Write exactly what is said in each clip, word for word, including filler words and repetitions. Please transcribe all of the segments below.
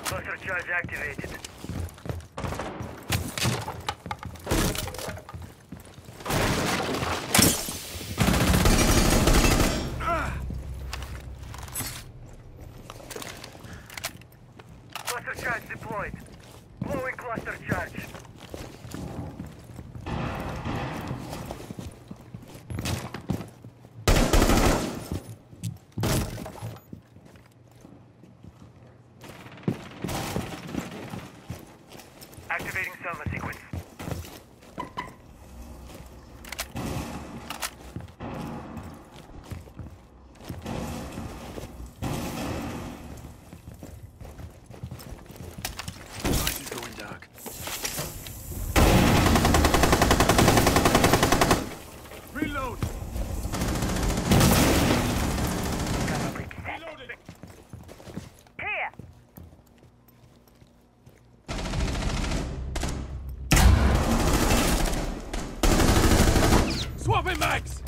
Cluster charge activated. Cluster charge deployed. Blowing cluster charge. Activating Selma sequence. Light is going dark. Reload! Reloading! Here! Swapping mags!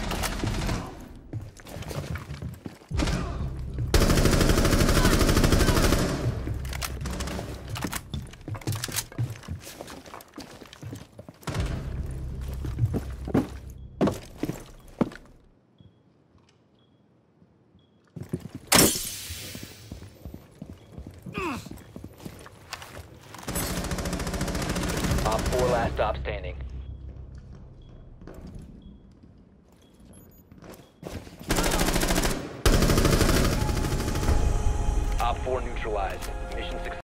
Op four last stop standing. Op four neutralized. Mission success.